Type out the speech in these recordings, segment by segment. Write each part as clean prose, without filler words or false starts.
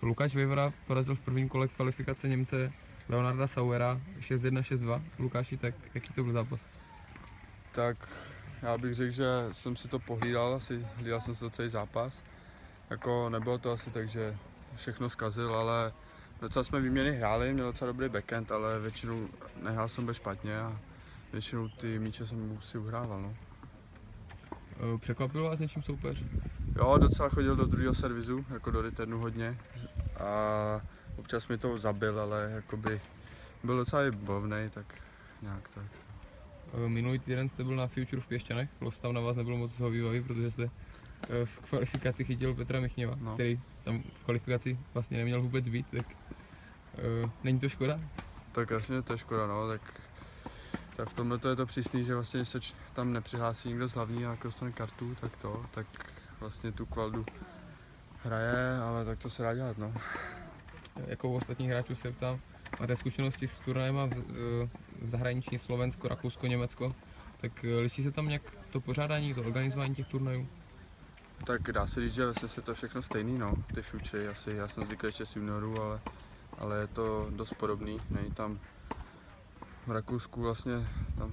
Lukáš Vejvora porazil v prvním kole kvalifikace Němce Leonarda Sauera 6-1, 6-2. Lukáši, tak jaký to byl zápas? Tak já bych řekl, že jsem si to pohlídal, hlídal jsem si to celý zápas. Jako nebylo to asi tak, že všechno zkazil, ale docela jsme výměny hráli, měl docela dobrý backend, ale většinou nehrál jsem bez špatně a většinou ty míče jsem si uhrával. No. Překvapil vás něčím soupeř? Jo, docela chodil do druhého servisu, jako do returnu hodně a občas mi to zabil, ale jakoby byl docela i bojovnej, tak nějak tak. Minulý týden jste byl na Future v Pěšťanech, tam na vás nebylo moc výbavy, protože jste v kvalifikaci chytil Petra Michněva, No. který tam v kvalifikaci vlastně neměl vůbec být, tak není to škoda? Tak jasně, to je škoda, no, tak v tomhle je to přísný, že vlastně se tam nepřihlásí nikdo z hlavní a jako dostane kartu, tak vlastně tu kvaldu hraje, ale tak to se dá dělat, no. Jako u ostatních hráčů se ptám, máte zkušenosti s turnajema v zahraničí Slovensko, Rakousko, Německo, tak liší se tam nějak to pořádání, to organizování těch turnajů? Tak dá se říct, že vlastně je to všechno stejný, no, ty future, asi já jsem zvyklý ještě z juniorů, ale je to dost podobný, nej tam v Rakousku vlastně,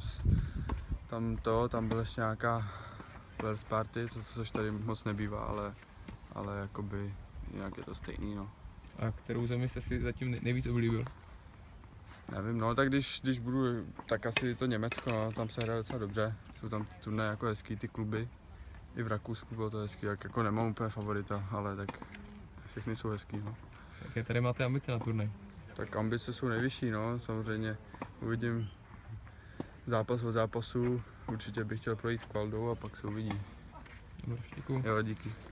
tam byla ještě nějaká players party, což tady moc nebývá, ale jakoby jinak je to stejný, no. A kterou zemi jste si zatím nejvíc oblíbil? Nevím, no, tak když budu, tak asi to Německo, no, tam se hraje docela dobře, jsou tam ty turnaje jako hezký, ty kluby, i v Rakousku bylo to hezký, tak jako nemám úplně favorita, ale tak všechny jsou hezký, no. Jaké tady máte ambice na turnaj? Tak ambice jsou nejvyšší, no, samozřejmě uvidím zápas od zápasu, určitě bych chtěl projít kvaldou a pak se uvidí. Dobře, děkuju. Jo, díky.